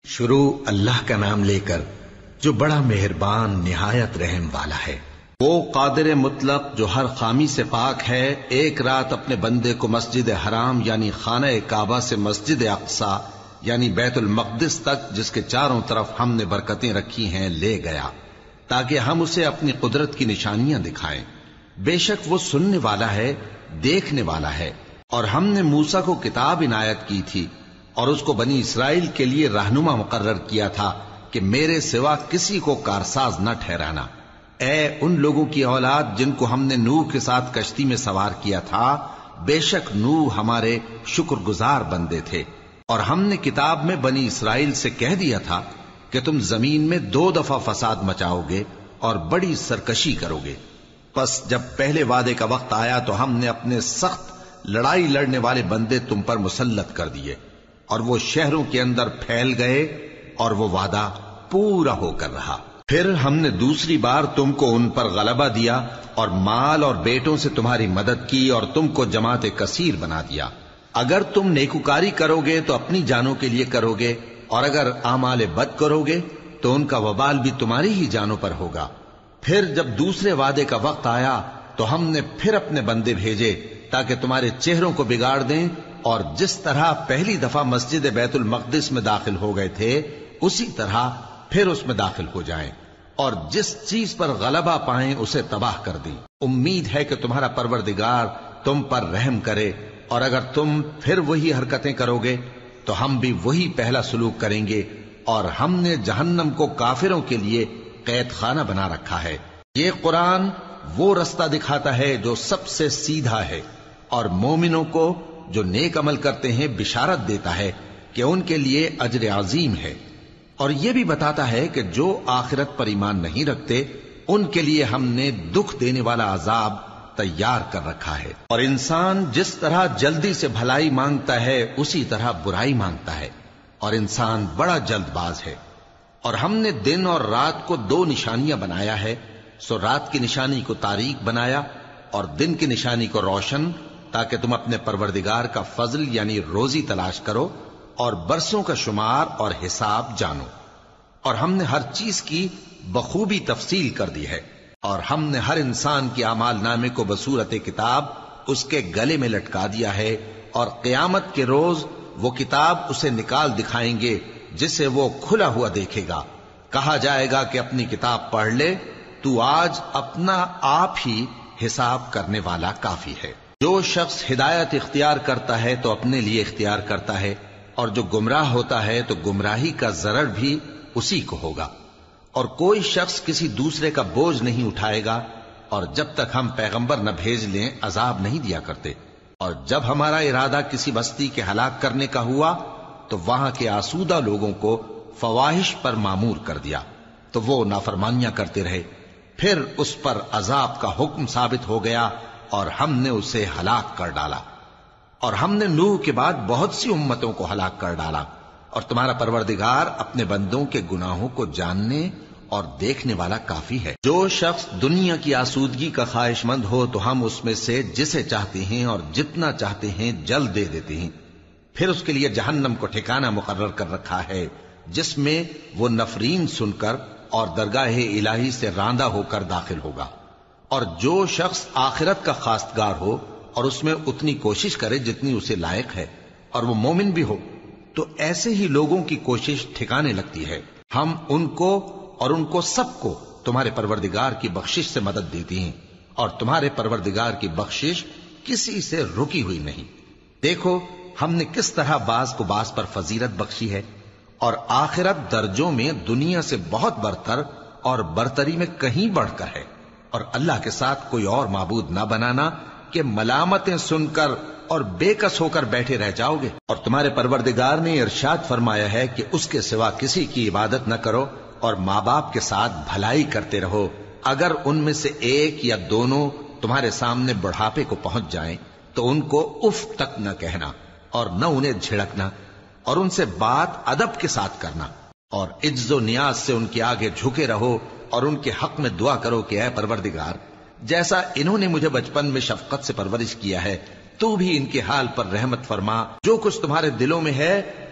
شروع اللہ کا نام لے کر جو بڑا مہربان نہایت رحم والا ہے۔ وہ قادر مطلق جو ہر خامی سے پاک ہے، ایک رات اپنے بندے کو مسجد حرام یعنی خانہ کعبہ سے مسجد اقصی یعنی بیت المقدس تک، جس کے چاروں طرف ہم نے برکتیں رکھی ہیں، لے گیا تاکہ ہم اسے اپنی قدرت کی نشانیاں دکھائیں۔ بے شک وہ سننے والا ہے، دیکھنے والا ہے۔ اور ہم نے موسیٰ کو کتاب عنایت کی تھی اور اس کو بنی اسرائیل کے لیے رہنما مقرر کیا تھا کہ میرے سوا کسی کو کارساز نہ ٹھہرانا۔ اے ان لوگوں کی اولاد جن کو ہم نے نوح کے ساتھ کشتی میں سوار کیا تھا، بے شک نوح ہمارے شکر گزار بندے تھے۔ اور ہم نے کتاب میں بنی اسرائیل سے کہہ دیا تھا کہ تم زمین میں 2 دفعہ فساد مچاؤ گے اور بڑی سرکشی کرو گے۔ پس جب پہلے وعدے کا وقت آیا تو ہم نے اپنے سخت لڑائی لڑنے والے بندے تم پر مسلط کر دیے، اور وہ شہروں کے اندر پھیل گئے، اور وہ وعدہ پورا ہو کر رہا۔ پھر ہم نے دوسری بار تم کو ان پر غلبہ دیا اور مال اور بیٹوں سے تمہاری مدد کی اور تم کو جماعت کثیر بنا دیا۔ اگر تم نیکوکاری کرو گے تو اپنی جانوں کے لیے کرو گے، اور اگر اعمال بد کرو گے تو ان کا وبال بھی تمہاری ہی جانوں پر ہوگا۔ پھر جب دوسرے وعدے کا وقت آیا تو ہم نے پھر اپنے بندے بھیجے تاکہ تمہارے چہروں کو بگاڑ دیں، اور جس طرح پہلی دفعہ مسجد بیت المقدس میں داخل ہو گئے تھے اسی طرح پھر اس میں داخل ہو جائیں، اور جس چیز پر غلبہ پائیں اسے تباہ کر دیں۔ امید ہے کہ تمہارا پروردگار تم پر رحم کرے، اور اگر تم پھر وہی حرکتیں کرو گے تو ہم بھی وہی پہلا سلوک کریں گے، اور ہم نے جہنم کو کافروں کے لیے قید خانہ بنا رکھا ہے۔ یہ قرآن وہ رستہ دکھاتا ہے جو سب سے سیدھا ہے، اور مومنوں کو جو نیک عمل کرتے ہیں بشارت دیتا ہے کہ ان کے لیے اجر عظیم ہے، اور یہ بھی بتاتا ہے کہ جو آخرت پر ایمان نہیں رکھتے ان کے لیے ہم نے دکھ دینے والا عذاب تیار کر رکھا ہے۔ اور انسان جس طرح جلدی سے بھلائی مانگتا ہے اسی طرح برائی مانگتا ہے، اور انسان بڑا جلد باز ہے۔ اور ہم نے دن اور رات کو 2 نشانیاں بنایا ہے، سو رات کی نشانی کو تاریک بنایا اور دن کی نشانی کو روشن، تاکہ تم اپنے پروردگار کا فضل یعنی روزی تلاش کرو اور برسوں کا شمار اور حساب جانو۔ اور ہم نے ہر چیز کی بخوبی تفصیل کر دی ہے، اور ہم نے ہر انسان کی اعمال نامے کو بصورت کتاب اس کے گلے میں لٹکا دیا ہے، اور قیامت کے روز وہ کتاب اسے نکال دکھائیں گے جسے وہ کھلا ہوا دیکھے گا۔ کہا جائے گا کہ اپنی کتاب پڑھ لے، تو آج اپنا آپ ہی حساب کرنے والا کافی ہے۔ جو شخص ہدایت اختیار کرتا ہے تو اپنے لیے اختیار کرتا ہے، اور جو گمراہ ہوتا ہے تو گمراہی کا ضرر بھی اسی کو ہوگا۔ اور کوئی شخص کسی دوسرے کا بوجھ نہیں اٹھائے گا، اور جب تک ہم پیغمبر نہ بھیج لیں عذاب نہیں دیا کرتے۔ اور جب ہمارا ارادہ کسی بستی کے ہلاک کرنے کا ہوا تو وہاں کے آسودہ لوگوں کو فواحش پر مامور کر دیا، تو وہ نافرمانیاں کرتے رہے۔ پھر اس پر عذاب کا حکم ثابت ہو گیا اور ہم نے اسے ہلاک کر ڈالا۔ اور ہم نے نوح کے بعد بہت سی امتوں کو ہلاک کر ڈالا، اور تمہارا پروردگار اپنے بندوں کے گناہوں کو جاننے اور دیکھنے والا کافی ہے۔ جو شخص دنیا کی آسودگی کا خواہش مند ہو تو ہم اس میں سے جسے چاہتے ہیں اور جتنا چاہتے ہیں جلد دے دیتے ہیں۔ پھر اس کے لیے جہنم کو ٹھکانہ مقرر کر رکھا ہے، جس میں وہ نفرین سن کر اور درگاہ الہی سے راندہ ہو کر داخل ہوگا۔ اور جو شخص آخرت کا خواستگار ہو اور اس میں اتنی کوشش کرے جتنی اسے لائق ہے، اور وہ مومن بھی ہو، تو ایسے ہی لوگوں کی کوشش ٹھکانے لگتی ہے۔ ہم ان کو اور ان کو سب کو تمہارے پروردگار کی بخشش سے مدد دیتی ہیں، اور تمہارے پروردگار کی بخشش کسی سے رکی ہوئی نہیں۔ دیکھو ہم نے کس طرح بعض کو بعض پر فضیلت بخشی ہے، اور آخرت درجوں میں دنیا سے بہت برتر اور برتری میں کہیں بڑھ کر ہے۔ اور اللہ کے ساتھ کوئی اور معبود نہ بنانا کہ ملامتیں سن کر اور بے کس ہو کر بیٹھے رہ جاؤ گے۔ اور تمہارے پروردگار نے ارشاد فرمایا ہے کہ اس کے سوا کسی کی عبادت نہ کرو، اور ماں باپ کے ساتھ بھلائی کرتے رہو۔ اگر ان میں سے ایک یا دونوں تمہارے سامنے بڑھاپے کو پہنچ جائیں تو ان کو اف تک نہ کہنا، اور نہ انہیں جھڑکنا، اور ان سے بات ادب کے ساتھ کرنا، اور عجز و نیاز سے ان کے آگے جھکے رہو، اور ان کے حق میں دعا کرو کہ اے پروردگار، جیسا انہوں نے مجھے بچپن میں شفقت سے پرورش کیا ہے، تو بھی ان کے حال پر رحمت فرما۔ جو کچھ تمہارے دلوں میں ہے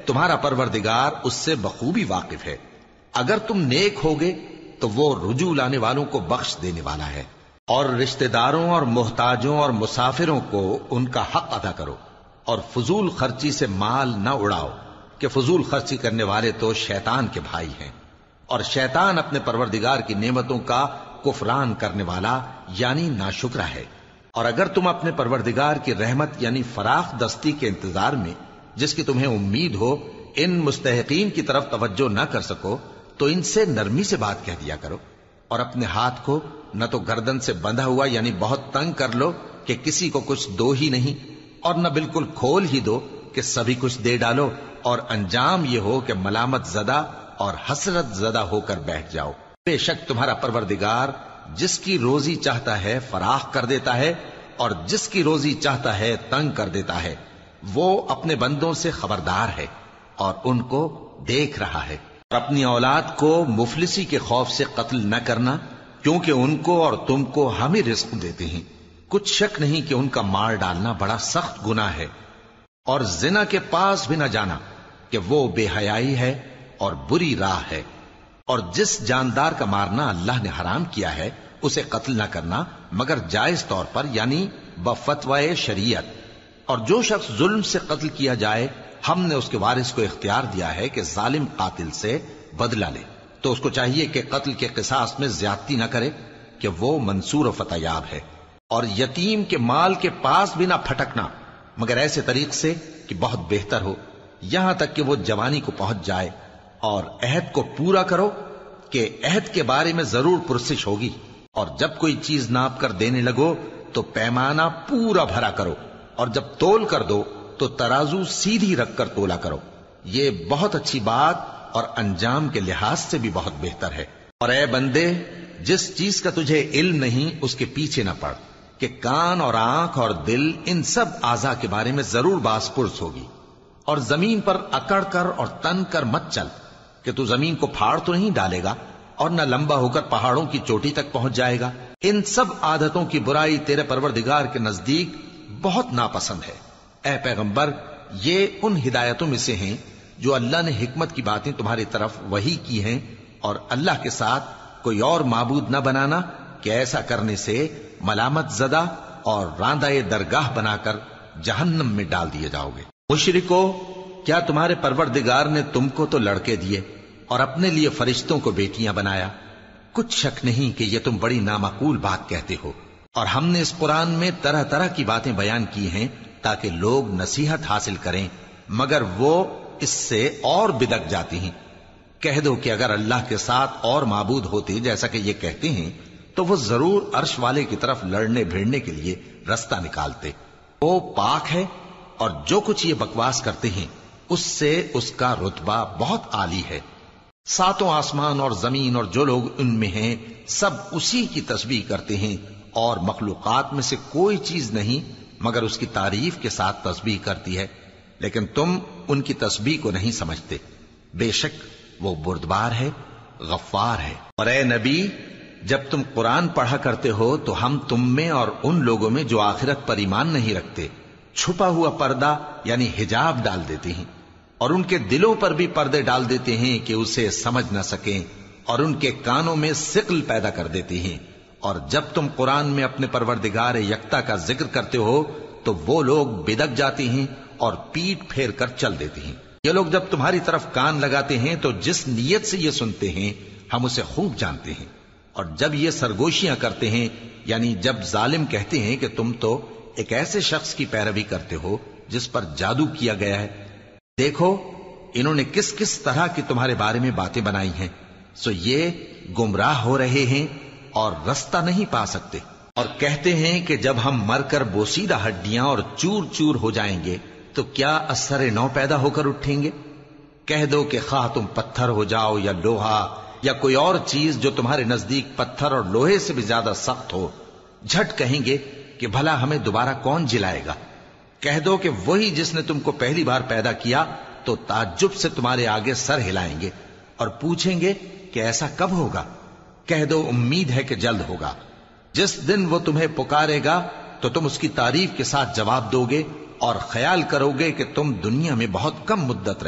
تمہارا پروردگار اس سے بخوبی واقف ہے۔ اگر تم نیک ہوگے تو وہ رجوع لانے والوں کو بخش دینے والا ہے۔ اور رشتہ داروں اور محتاجوں اور مسافروں کو ان کا حق ادا کرو، اور فضول خرچی سے مال نہ اڑاؤ، کہ فضول خرچی کرنے والے تو شیطان کے بھائی ہیں، اور شیطان اپنے پروردگار کی نعمتوں کا کفران کرنے والا یعنی ناشکرا ہے۔ اور اگر تم اپنے پروردگار کی رحمت یعنی فراخ دستی کے انتظار میں، جس کی تمہیں امید ہو، ان مستحقین کی طرف توجہ نہ کر سکو تو ان سے نرمی سے بات کہہ دیا کرو، اور اپنے ہاتھ کو نہ تو گردن سے بندھا ہوا یعنی بہت تنگ کر لو کہ کسی کو کچھ دو ہی نہیں، اور نہ بالکل کھول ہی دو کہ سبھی کچھ دے ڈالو، اور انجام یہ ہو کہ ملامت زدہ اور حسرت زدہ ہو کر بیٹھ جاؤ۔ بے شک تمہارا پروردگار جس کی روزی چاہتا ہے فراخ کر دیتا ہے، اور جس کی روزی چاہتا ہے تنگ کر دیتا ہے۔ وہ اپنے بندوں سے خبردار ہے اور ان کو دیکھ رہا ہے۔ اور اپنی اولاد کو مفلسی کے خوف سے قتل نہ کرنا، کیونکہ ان کو اور تم کو ہم ہی رزق دیتے ہیں۔ کچھ شک نہیں کہ ان کا مار ڈالنا بڑا سخت گناہ ہے۔ اور زنا کے پاس بھی نہ جانا کہ وہ بے حیائی ہے اور بری راہ ہے۔ اور جس جاندار کا مارنا اللہ نے حرام کیا ہے اسے قتل نہ کرنا مگر جائز طور پر یعنی بفتوائے شریعت۔ اور جو شخص ظلم سے قتل کیا جائے ہم نے اس کے وارث کو اختیار دیا ہے کہ ظالم قاتل سے بدلہ لے، تو اس کو چاہیے کہ قتل کے قصاص میں زیادتی نہ کرے کہ وہ منصور و فتح یاب ہے۔ اور یتیم کے مال کے پاس بھی نہ پھٹکنا مگر ایسے طریق سے کہ بہت بہتر ہو، یہاں تک کہ وہ جوانی کو پہنچ جائے۔ اور عہد کو پورا کرو کہ عہد کے بارے میں ضرور پرسش ہوگی، اور جب کوئی چیز ناپ کر دینے لگو تو پیمانہ پورا بھرا کرو، اور جب تول کر دو تو ترازو سیدھی رکھ کر تولا کرو، یہ بہت اچھی بات اور انجام کے لحاظ سے بھی بہت بہتر ہے۔ اور اے بندے، جس چیز کا تجھے علم نہیں اس کے پیچھے نہ پڑ، کہ کان اور آنکھ اور دل ان سب اعضاء کے بارے میں ضرور باز پرس ہوگی۔ اور زمین پر اکڑ کر اور تن کر مت چل، کہ تو زمین کو پھاڑ تو نہیں ڈالے گا اور نہ لمبا ہو کر پہاڑوں کی چوٹی تک پہنچ جائے گا۔ ان سب عادتوں کی برائی تیرے پروردگار کے نزدیک بہت ناپسند ہے۔ اے پیغمبر، یہ ان ہدایتوں میں سے ہیں جو اللہ نے حکمت کی باتیں تمہاری طرف وحی کی ہیں، اور اللہ کے ساتھ کوئی اور معبود نہ بنانا کہ ایسا کرنے سے ملامت زدہ اور راندہ درگاہ بنا کر جہنم میں ڈال دیے جاؤ گے۔ مشرکو، کیا تمہارے پروردگار نے تم کو تو لڑکے دیے اور اپنے لیے فرشتوں کو بیٹیاں بنایا؟ کچھ شک نہیں کہ یہ تم بڑی نامعقول بات کہتے ہو، اور ہم نے اس قرآن میں طرح طرح کی باتیں بیان کی ہیں تاکہ لوگ نصیحت حاصل کریں، مگر وہ اس سے اور بدک جاتی ہیں۔ کہہ دو کہ اگر اللہ کے ساتھ اور معبود ہوتے جیسا کہ یہ کہتے ہیں تو وہ ضرور عرش والے کی طرف لڑنے بھیڑنے کے لیے رستہ نکالتے۔ وہ پاک ہے، اور جو کچھ یہ بکواس کرتے ہیں اس سے اس کا رتبہ بہت عالی ہے۔ ساتوں آسمان اور زمین اور جو لوگ ان میں ہیں سب اسی کی تسبیح کرتے ہیں، اور مخلوقات میں سے کوئی چیز نہیں مگر اس کی تعریف کے ساتھ تسبیح کرتی ہے، لیکن تم ان کی تسبیح کو نہیں سمجھتے۔ بے شک وہ بردبار ہے، غفار ہے۔ اور اے نبی، جب تم قرآن پڑھا کرتے ہو تو ہم تم میں اور ان لوگوں میں جو آخرت پر ایمان نہیں رکھتے چھپا ہوا پردہ یعنی حجاب ڈال دیتے ہیں، اور ان کے دلوں پر بھی پردے ڈال دیتے ہیں کہ اسے سمجھ نہ سکیں، اور ان کے کانوں میں ثقل پیدا کر دیتے ہیں۔ اور جب تم قرآن میں اپنے پروردگار یکتا کا ذکر کرتے ہو تو وہ لوگ بدک جاتے ہیں اور پیٹ پھیر کر چل دیتے ہیں۔ یہ لوگ جب تمہاری طرف کان لگاتے ہیں تو جس نیت سے یہ سنتے ہیں ہم اسے خوب جانتے ہیں، اور جب یہ سرگوشیاں کرتے ہیں یعنی جب ظالم کہتے ہیں کہ تم تو ایک ایسے شخص کی پیروی کرتے ہو جس پر جادو کیا گیا ہے، دیکھو انہوں نے کس کس طرح کی تمہارے بارے میں باتیں بنائی ہیں، سو یہ گمراہ ہو رہے ہیں اور رستہ نہیں پا سکتے۔ اور کہتے ہیں کہ جب ہم مر کر بوسیدہ ہڈیاں اور چور چور ہو جائیں گے تو کیا اثر نو پیدا ہو کر اٹھیں گے؟ کہہ دو کہ خواہ تم پتھر ہو جاؤ یا لوہا یا کوئی اور چیز جو تمہارے نزدیک پتھر اور لوہے سے بھی زیادہ سخت ہو، جھٹ کہیں گے کہ بھلا ہمیں دوبارہ کون جلائے گا؟ کہہ دو کہ وہی جس نے تم کو پہلی بار پیدا کیا تو تعجب سے تمہارے آگے سر ہلائیں گے اور پوچھیں گے کہ ایسا کب ہوگا؟ کہہ دو امید ہے کہ جلد ہوگا۔ جس دن وہ تمہیں پکارے گا تو تم اس کی تعریف کے ساتھ جواب دو گے اور خیال کرو گے کہ تم دنیا میں بہت کم مدت رہے۔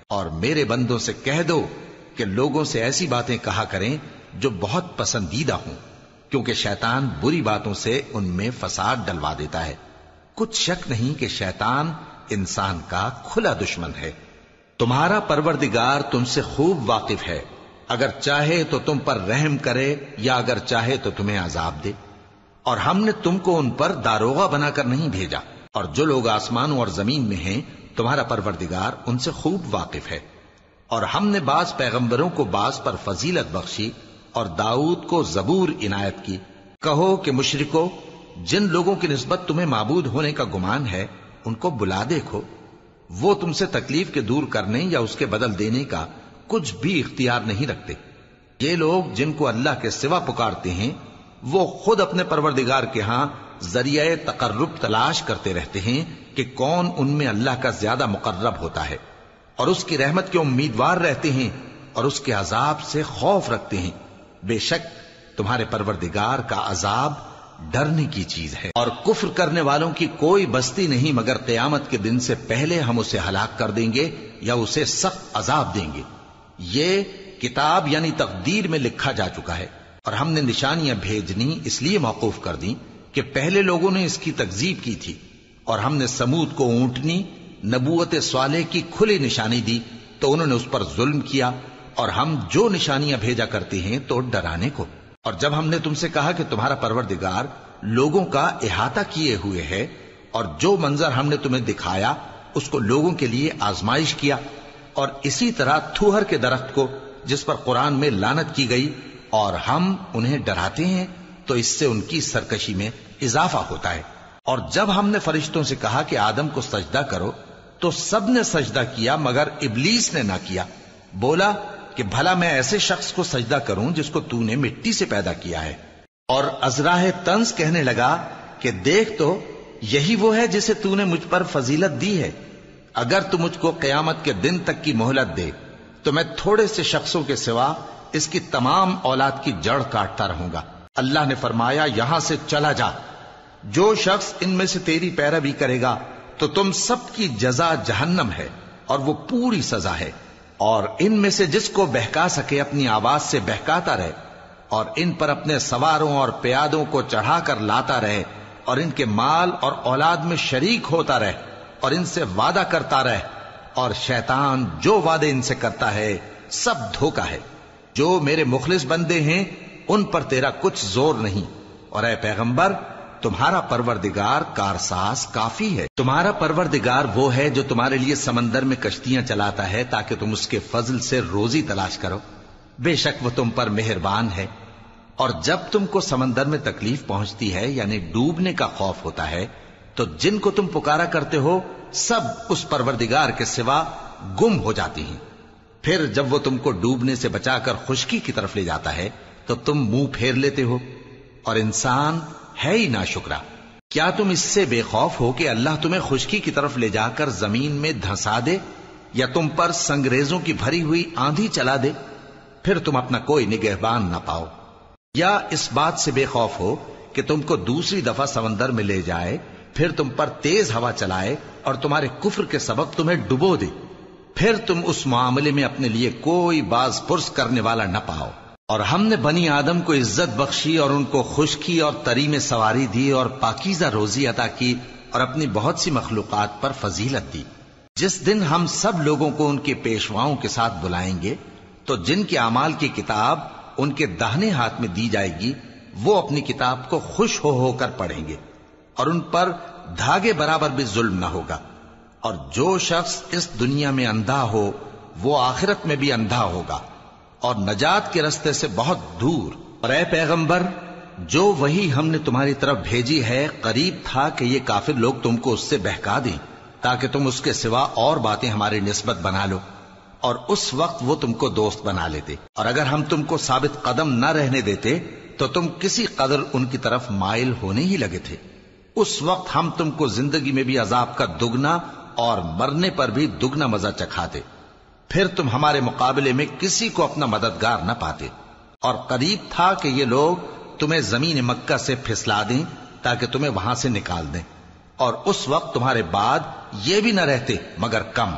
اور میرے بندوں سے کہہ دو کہ لوگوں سے ایسی باتیں کہا کریں جو بہت پسندیدہ ہوں، کیونکہ شیطان بری باتوں سے ان میں فساد ڈلوا دیتا ہے۔ کچھ شک نہیں کہ شیطان انسان کا کھلا دشمن ہے۔ تمہارا پروردگار تم سے خوب واقف ہے، اگر چاہے تو تم پر رحم کرے یا اگر چاہے تو تمہیں عذاب دے۔ اور ہم نے تم کو ان پر داروغہ بنا کر نہیں بھیجا، اور جو لوگ آسمانوں اور زمین میں ہیں تمہارا پروردگار ان سے خوب واقف ہے۔ اور ہم نے بعض پیغمبروں کو بعض پر فضیلت بخشی اور داؤد کو زبور عنایت کی۔ کہو کہ مشرکو، جن لوگوں کی نسبت تمہیں معبود ہونے کا گمان ہے ان کو بلا دیکھو، وہ تم سے تکلیف کے دور کرنے یا اس کے بدل دینے کا کچھ بھی اختیار نہیں رکھتے۔ یہ لوگ جن کو اللہ کے سوا پکارتے ہیں وہ خود اپنے پروردگار کے ہاں ذریعہ تقرب تلاش کرتے رہتے ہیں کہ کون ان میں اللہ کا زیادہ مقرب ہوتا ہے، اور اس کی رحمت کے امیدوار رہتے ہیں اور اس کے عذاب سے خوف رکھتے ہیں۔ بے شک تمہارے پروردگار کا عذاب ڈرنے کی چیز ہے، اور کفر کرنے والوں کی کوئی بستی نہیں مگر قیامت کے دن سے پہلے ہم اسے ہلاک کر دیں گے یا اسے سخت عذاب دیں گے۔ یہ کتاب یعنی تقدیر میں لکھا جا چکا ہے، اور ہم نے نشانیاں بھیجنی اس لیے موقوف کر دیں کہ پہلے لوگوں نے اس کی تکذیب کی تھی، اور ہم نے سمود کو اونٹنی نبوت صالح کی کھلی نشانی دی تو انہوں نے اس پر ظلم کیا، اور ہم جو نشانیاں بھیجا کرتے ہیں تو ڈرانے کو۔ اور جب ہم نے تم سے کہا کہ تمہارا پروردگار لوگوں کا احاطہ کیے ہوئے ہے، اور جو منظر ہم نے تمہیں دکھایا اس کو لوگوں کے لیے آزمائش کیا، اور اسی طرح تھوہر کے درخت کو جس پر قرآن میں لعنت کی گئی، اور ہم انہیں ڈراتے ہیں تو اس سے ان کی سرکشی میں اضافہ ہوتا ہے۔ اور جب ہم نے فرشتوں سے کہا کہ آدم کو سجدہ کرو تو سب نے سجدہ کیا مگر ابلیس نے نہ کیا، بولا کہ بھلا میں ایسے شخص کو سجدہ کروں جس کو تو نے مٹی سے پیدا کیا ہے۔ اور ازراہ طنز کہنے لگا کہ دیکھ تو یہی وہ ہے جسے تو نے مجھ پر فضیلت دی ہے، اگر تو مجھ کو قیامت کے دن تک کی مہلت دے تو میں تھوڑے سے شخصوں کے سوا اس کی تمام اولاد کی جڑ کاٹتا رہوں گا۔ اللہ نے فرمایا یہاں سے چلا جا، جو شخص ان میں سے تیری پیروی کرے گا تو تم سب کی جزا جہنم ہے اور وہ پوری سزا ہے، اور ان میں سے جس کو بہکا سکے اپنی آواز سے بہکاتا رہے، اور ان پر اپنے سواروں اور پیادوں کو چڑھا کر لاتا رہے، اور ان کے مال اور اولاد میں شریک ہوتا رہے، اور ان سے وعدہ کرتا رہے، اور شیطان جو وعدے ان سے کرتا ہے سب دھوکہ ہے۔ جو میرے مخلص بندے ہیں ان پر تیرا کچھ زور نہیں، اور اے پیغمبر تمہارا پروردگار کارساز کافی ہے۔ تمہارا پروردگار وہ ہے جو تمہارے لیے سمندر میں کشتیاں چلاتا ہے تاکہ تم اس کے فضل سے روزی تلاش کرو، بے شک وہ تم پر مہربان ہے۔ اور جب تم کو سمندر میں تکلیف پہنچتی ہے یعنی ڈوبنے کا خوف ہوتا ہے تو جن کو تم پکارا کرتے ہو سب اس پروردگار کے سوا گم ہو جاتی ہیں، پھر جب وہ تم کو ڈوبنے سے بچا کر خشکی کی طرف لے جاتا ہے تو تم منہ پھیر لیتے ہو، اور انسان ہے ہی ناشکرا۔ کیا تم اس سے بے خوف ہو کہ اللہ تمہیں خشکی کی طرف لے جا کر زمین میں دھنسا دے یا تم پر سنگریزوں کی بھری ہوئی آندھی چلا دے، پھر تم اپنا کوئی نگہبان نہ پاؤ؟ یا اس بات سے بے خوف ہو کہ تم کو دوسری دفعہ سمندر میں لے جائے، پھر تم پر تیز ہوا چلائے اور تمہارے کفر کے سبب تمہیں ڈبو دے، پھر تم اس معاملے میں اپنے لیے کوئی باز پرس کرنے والا نہ پاؤ؟ اور ہم نے بنی آدم کو عزت بخشی اور ان کو خشکی اور تری میں سواری دی اور پاکیزہ روزی عطا کی اور اپنی بہت سی مخلوقات پر فضیلت دی۔ جس دن ہم سب لوگوں کو ان کے پیشواؤں کے ساتھ بلائیں گے تو جن کے اعمال کی کتاب ان کے داہنے ہاتھ میں دی جائے گی وہ اپنی کتاب کو خوش ہو کر پڑھیں گے، اور ان پر دھاگے برابر بھی ظلم نہ ہوگا۔ اور جو شخص اس دنیا میں اندھا ہو وہ آخرت میں بھی اندھا ہوگا اور نجات کے رستے سے بہت دور۔ اور اے پیغمبر جو وہی ہم نے تمہاری طرف بھیجی ہے قریب تھا کہ یہ کافر لوگ تم کو اس سے بہکا دیں تاکہ تم اس کے سوا اور باتیں ہماری نسبت بنا لو، اور اس وقت وہ تم کو دوست بنا لیتے، اور اگر ہم تم کو ثابت قدم نہ رہنے دیتے تو تم کسی قدر ان کی طرف مائل ہونے ہی لگے تھے۔ اس وقت ہم تم کو زندگی میں بھی عذاب کا دگنا اور مرنے پر بھی دگنا مزہ چکھاتے، پھر تم ہمارے مقابلے میں کسی کو اپنا مددگار نہ پاتے۔ اور قریب تھا کہ یہ لوگ تمہیں زمین مکہ سے پھسلا دیں تاکہ تمہیں وہاں سے نکال دیں، اور اس وقت تمہارے بعد یہ بھی نہ رہتے مگر کم۔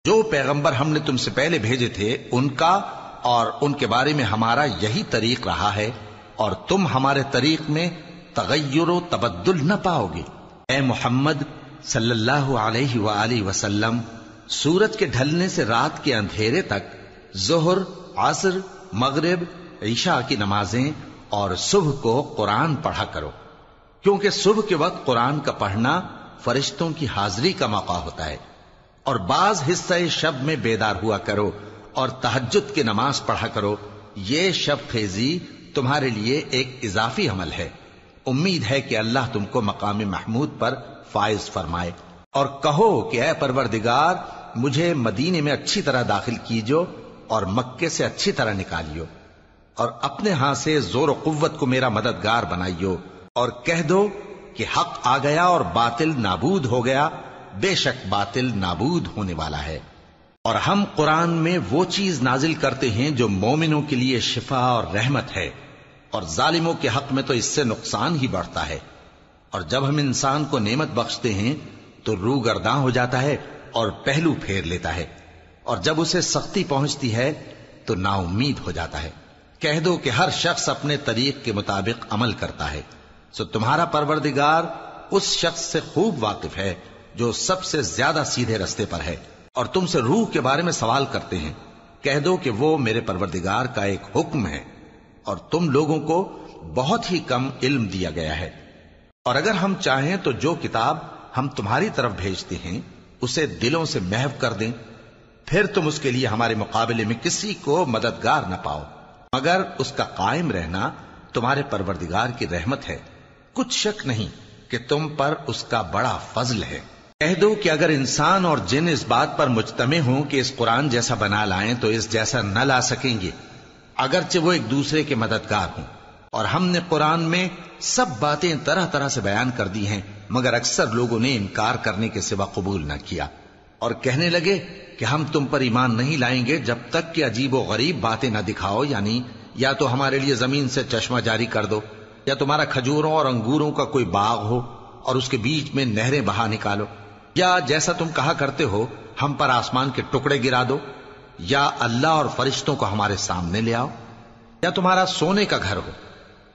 جو پیغمبر ہم نے تم سے پہلے بھیجے تھے ان کا اور ان کے بارے میں ہمارا یہی طریق رہا ہے، اور تم ہمارے طریق میں تغیر و تبدل نہ پاؤ گے۔ اے محمد صلی اللہ علیہ وآلہ وسلم، سورج کے ڈھلنے سے رات کے اندھیرے تک ظہر، عصر، مغرب، عشاء کی نمازیں اور صبح کو قرآن پڑھا کرو، کیونکہ صبح کے وقت قرآن کا پڑھنا فرشتوں کی حاضری کا موقع ہوتا ہے، اور بعض حصہ شب میں بیدار ہوا کرو اور تہجد کی نماز پڑھا کرو۔ یہ شب خیزی تمہارے لیے ایک اضافی عمل ہے۔ امید ہے کہ اللہ تم کو مقام محمود پر فائز فرمائے۔ اور کہو کہ اے پروردگار، مجھے مدینے میں اچھی طرح داخل کیجو اور مکے سے اچھی طرح نکالیو، اور اپنے ہاں سے زور و قوت کو میرا مددگار بنائیو، اور کہہ دو کہ حق آ گیا اور باطل نابود ہو گیا، بے شک باطل نابود ہونے والا ہے۔ اور ہم قرآن میں وہ چیز نازل کرتے ہیں جو مومنوں کے لیے شفا اور رحمت ہے، اور ظالموں کے حق میں تو اس سے نقصان ہی بڑھتا ہے۔ اور جب ہم انسان کو نعمت بخشتے ہیں تو روح گرداں ہو جاتا ہے اور پہلو پھیر لیتا ہے، اور جب اسے سختی پہنچتی ہے تو نا امید ہو جاتا ہے۔ کہہ دو کہ ہر شخص اپنے طریق کے مطابق عمل کرتا ہے، سو تمہارا پروردگار اس شخص سے خوب واقف ہے جو سب سے زیادہ سیدھے رستے پر ہے۔ اور تم سے روح کے بارے میں سوال کرتے ہیں، کہہ دو کہ وہ میرے پروردگار کا ایک حکم ہے، اور تم لوگوں کو بہت ہی کم علم دیا گیا ہے۔ اور اگر ہم چاہیں تو جو کتاب ہم تمہاری طرف بھیجتے ہیں اسے دلوں سے محو کر دیں، پھر تم اس کے لیے ہمارے مقابلے میں کسی کو مددگار نہ پاؤ، مگر اس کا قائم رہنا تمہارے پروردگار کی رحمت ہے، کچھ شک نہیں کہ تم پر اس کا بڑا فضل ہے۔ کہہ دو کہ اگر انسان اور جن اس بات پر مجتمع ہوں کہ اس قرآن جیسا بنا لائیں تو اس جیسا نہ لا سکیں گے، اگرچہ وہ ایک دوسرے کے مددگار ہوں۔ اور ہم نے قرآن میں سب باتیں طرح طرح سے بیان کر دی ہیں، مگر اکثر لوگوں نے انکار کرنے کے سوا قبول نہ کیا، اور کہنے لگے کہ ہم تم پر ایمان نہیں لائیں گے جب تک کہ عجیب و غریب باتیں نہ دکھاؤ، یعنی یا تو ہمارے لیے زمین سے چشمہ جاری کر دو، یا تمہارا کھجوروں اور انگوروں کا کوئی باغ ہو اور اس کے بیچ میں نہریں بہا نکالو، یا جیسا تم کہا کرتے ہو ہم پر آسمان کے ٹکڑے گرا دو، یا اللہ اور فرشتوں کو ہمارے سامنے لے آؤ، یا تمہارا سونے کا گھر ہو،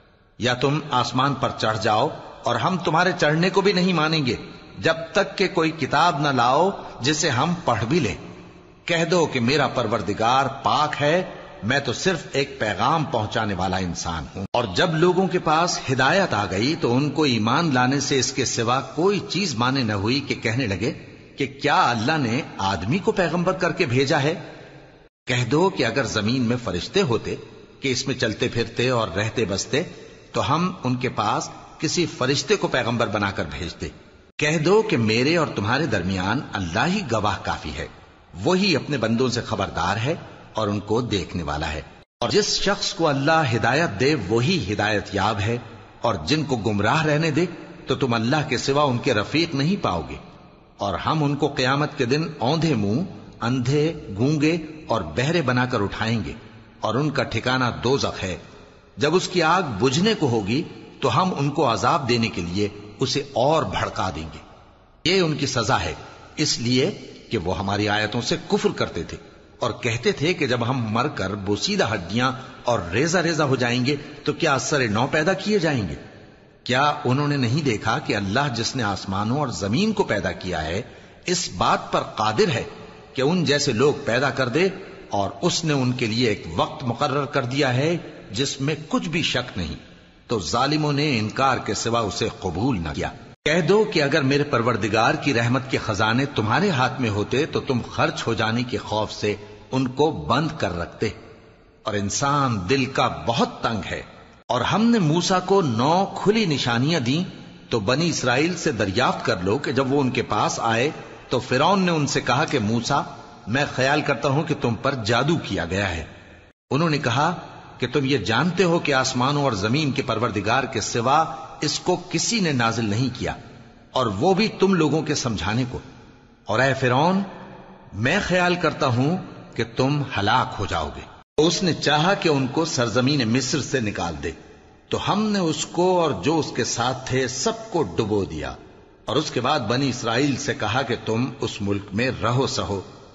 یا تم آسمان پر چڑھ جاؤ، اور ہم تمہارے چڑھنے کو بھی نہیں مانیں گے جب تک کہ کوئی کتاب نہ لاؤ جسے ہم پڑھ بھی لیں۔ کہہ دو کہ میرا پروردگار پاک ہے، میں تو صرف ایک پیغام پہنچانے والا انسان ہوں۔ اور جب لوگوں کے پاس ہدایت آ گئی تو ان کو ایمان لانے سے اس کے سوا کوئی چیز مانے نہ ہوئی کہ کہنے لگے کہ کیا اللہ نے آدمی کو پیغمبر کر کے بھیجا ہے؟ کہہ دو کہ اگر زمین میں فرشتے ہوتے کہ اس میں چلتے پھرتے اور رہتے بستے تو ہم ان کے پاس کسی فرشتے کو پیغمبر بنا کر بھیجتے۔ کہہ دو کہ میرے اور تمہارے درمیان اللہ ہی گواہ کافی ہے، وہی اپنے بندوں سے خبردار ہے اور ان کو دیکھنے والا ہے۔ اور جس شخص کو اللہ ہدایت دے وہی ہدایت یاب ہے، اور جن کو گمراہ رہنے دے تو تم اللہ کے سوا ان کے رفیق نہیں پاؤ گے۔ اور ہم ان کو قیامت کے دن اوندھے منہ، اندھے، گونگے اور بہرے بنا کر اٹھائیں گے، اور ان کا ٹھکانہ دوزخ ہے۔ جب اس کی آگ بجھنے کو ہوگی تو ہم ان کو عذاب دینے کے لیے اسے اور بھڑکا دیں گے۔ یہ ان کی سزا ہے، اس لیے کہ وہ ہماری آیتوں سے کفر کرتے تھے اور کہتے تھے کہ جب ہم مر کر بوسیدہ ہڈیاں اور ریزہ ریزہ ہو جائیں گے تو کیا اثر نو پیدا کیے جائیں گے؟ کیا انہوں نے نہیں دیکھا کہ اللہ جس نے آسمانوں اور زمین کو پیدا کیا ہے اس بات پر قادر ہے کہ ان جیسے لوگ پیدا کر دے، اور اس نے ان کے لیے ایک وقت مقرر کر دیا ہے جس میں کچھ بھی شک نہیں، تو ظالموں نے انکار کے سوا اسے قبول نہ کیا۔ کہہ دو کہ اگر میرے پروردگار کی رحمت کے خزانے تمہارے ہاتھ میں ہوتے تو تم خرچ ہو جانے کے خوف سے ان کو بند کر رکھتے، اور انسان دل کا بہت تنگ ہے۔ اور ہم نے موسیٰ کو 9 کھلی نشانیاں دیں تو بنی اسرائیل سے دریافت کر لو کہ جب وہ ان کے پاس آئے تو فرعون نے ان سے کہا کہ موسیٰ، میں خیال کرتا ہوں کہ تم پر جادو کیا گیا ہے۔ انہوں نے کہا کہ تم یہ جانتے ہو کہ آسمانوں اور زمین کے پروردگار کے سوا اس کو کسی نے نازل نہیں کیا، اور وہ بھی تم لوگوں کے سمجھانے کو۔ اور اے فرعون، میں خیال کرتا ہوں کہ تم ہلاک ہو جاؤ گے۔ اس نے چاہا کہ ان کو سرزمین مصر سے نکال دے، تو ہم نے اس کو اور جو اس کے ساتھ تھے سب کو ڈبو دیا، اور اس کے بعد بنی اسرائیل سے کہا کہ تم اس ملک میں رہو سہو،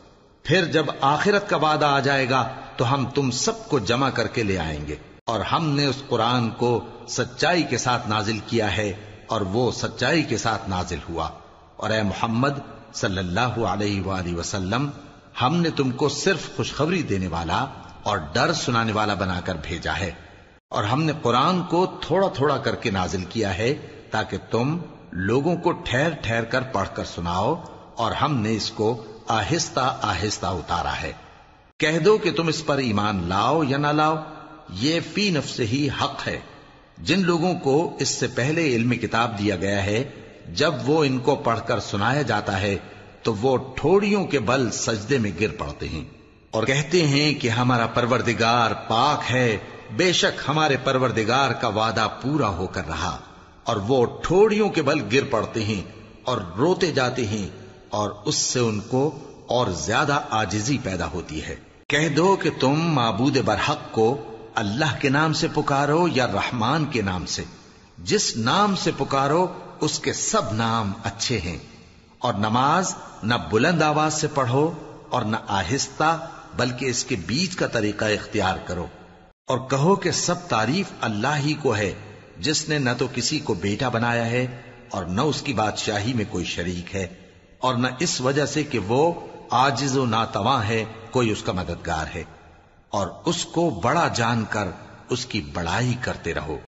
پھر جب آخرت کا وعدہ آ جائے گا تو ہم تم سب کو جمع کر کے لے آئیں گے، اور ہم نے اس قرآن کو سچائی کے ساتھ نازل کیا ہے اور وہ سچائی کے ساتھ نازل ہوا۔ اور اے محمد صلی اللہ علیہ وآلہ وسلم، ہم نے تم کو صرف خوشخبری دینے والا اور ڈر سنانے والا بنا کر بھیجا ہے، اور ہم نے قرآن کو تھوڑا تھوڑا کر کے نازل کیا ہے تاکہ تم لوگوں کو ٹھہر ٹھہر کر پڑھ کر سناؤ، اور ہم نے اس کو آہستہ آہستہ اتارا ہے۔ کہہ دو کہ تم اس پر ایمان لاؤ یا نہ لاؤ، یہ فی نفس ہی حق ہے۔ جن لوگوں کو اس سے پہلے علم کتاب دیا گیا ہے، جب وہ ان کو پڑھ کر سنایا جاتا ہے تو وہ ٹھوڑیوں کے بل سجدے میں گر پڑتے ہیں اور کہتے ہیں کہ ہمارا پروردگار پاک ہے، بے شک ہمارے پروردگار کا وعدہ پورا ہو کر رہا، اور وہ ٹھوڑیوں کے بل گر پڑتے ہیں اور روتے جاتے ہیں، اور اس سے ان کو اور زیادہ عاجزی پیدا ہوتی ہے۔ کہہ دو کہ تم معبود برحق کو اللہ کے نام سے پکارو یا رحمان کے نام سے، جس نام سے پکارو اس کے سب نام اچھے ہیں، اور نماز نہ بلند آواز سے پڑھو اور نہ آہستہ، بلکہ اس کے بیچ کا طریقہ اختیار کرو، اور کہو کہ سب تعریف اللہ ہی کو ہے، جس نے نہ تو کسی کو بیٹا بنایا ہے اور نہ اس کی بادشاہی میں کوئی شریک ہے، اور نہ اس وجہ سے کہ وہ عاجز و ناتواں ہے کوئی اس کا مددگار ہے، اور اس کو بڑا جان کر اس کی بڑائی کرتے رہو۔